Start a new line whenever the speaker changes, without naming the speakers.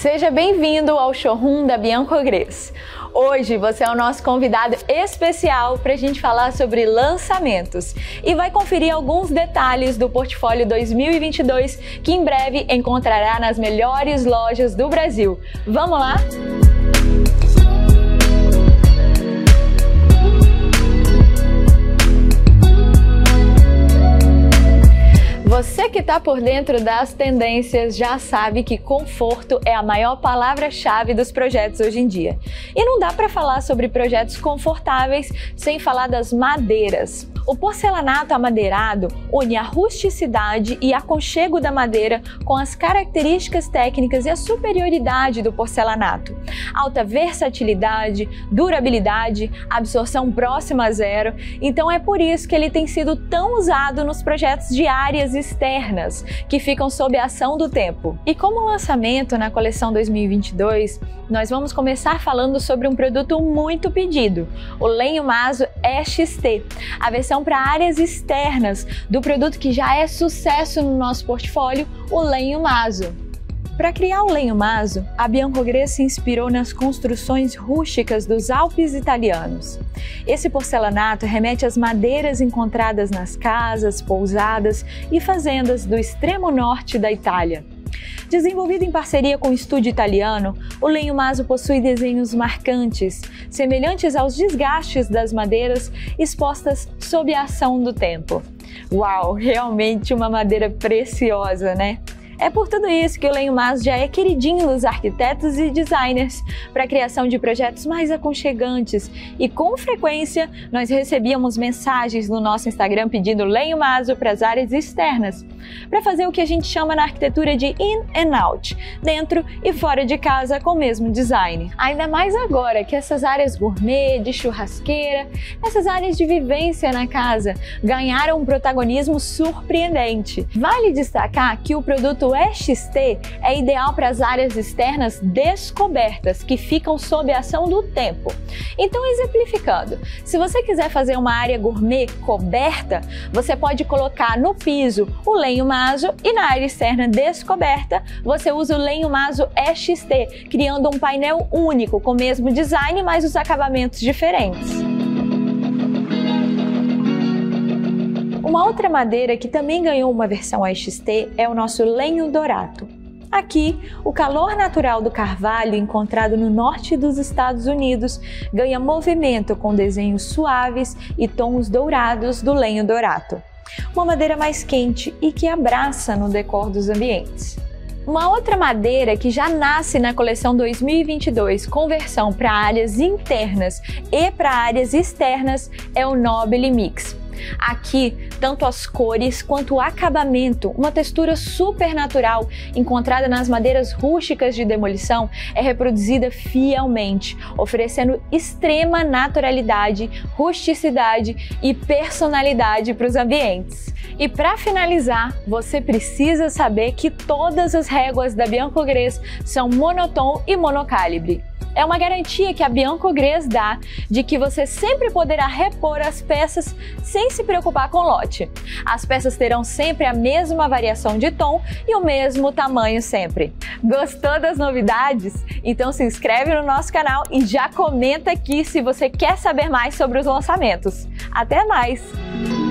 Seja bem-vindo ao showroom da Biancogres. Hoje você é o nosso convidado especial para a gente falar sobre lançamentos e vai conferir alguns detalhes do portfólio 2022 que em breve encontrará nas melhores lojas do Brasil. Vamos lá? Você que está por dentro das tendências já sabe que conforto é a maior palavra-chave dos projetos hoje em dia. E não dá para falar sobre projetos confortáveis sem falar das madeiras. O porcelanato amadeirado une a rusticidade e aconchego da madeira com as características técnicas e a superioridade do porcelanato. Alta versatilidade, durabilidade, absorção próxima a zero. Então é por isso que ele tem sido tão usado nos projetos de áreas externas, que ficam sob a ação do tempo. E como lançamento na coleção 2022, nós vamos começar falando sobre um produto muito pedido, o lenho maso EXT, a versão para áreas externas do produto que já é sucesso no nosso portfólio, o lenho maso. Para criar o lenho maso, a Biancogres se inspirou nas construções rústicas dos Alpes italianos. Esse porcelanato remete às madeiras encontradas nas casas, pousadas e fazendas do extremo norte da Itália. Desenvolvido em parceria com o estúdio italiano, o lenho maso possui desenhos marcantes, semelhantes aos desgastes das madeiras expostas sob a ação do tempo. Uau, realmente uma madeira preciosa, né? É por tudo isso que o lenho maso já é queridinho dos arquitetos e designers para a criação de projetos mais aconchegantes e com frequência nós recebíamos mensagens no nosso Instagram pedindo lenho maso para as áreas externas, para fazer o que a gente chama na arquitetura de in and out, dentro e fora de casa com o mesmo design. Ainda mais agora que essas áreas gourmet, de churrasqueira, essas áreas de vivência na casa ganharam um protagonismo surpreendente. Vale destacar que o produto EXT é ideal para as áreas externas descobertas, que ficam sob a ação do tempo. Então, exemplificando, se você quiser fazer uma área gourmet coberta, você pode colocar no piso o lenho maso e na área externa descoberta, você usa o lenho maso EXT, criando um painel único, com o mesmo design, mas os acabamentos diferentes. Uma outra madeira que também ganhou uma versão EXT é o nosso lenho dourado. Aqui, o calor natural do carvalho encontrado no norte dos Estados Unidos ganha movimento com desenhos suaves e tons dourados do lenho dourado. Uma madeira mais quente e que abraça no decor dos ambientes. Uma outra madeira que já nasce na coleção 2022 com versão para áreas internas e para áreas externas é o Nobile Mix. Aqui, tanto as cores quanto o acabamento, uma textura super natural encontrada nas madeiras rústicas de demolição é reproduzida fielmente, oferecendo extrema naturalidade, rusticidade e personalidade para os ambientes. E para finalizar, você precisa saber que todas as réguas da Biancogres são monotom e monocalibre. É uma garantia que a Biancogres dá de que você sempre poderá repor as peças sem se preocupar com lote. As peças terão sempre a mesma variação de tom e o mesmo tamanho sempre. Gostou das novidades? Então se inscreve no nosso canal e já comenta aqui se você quer saber mais sobre os lançamentos. Até mais!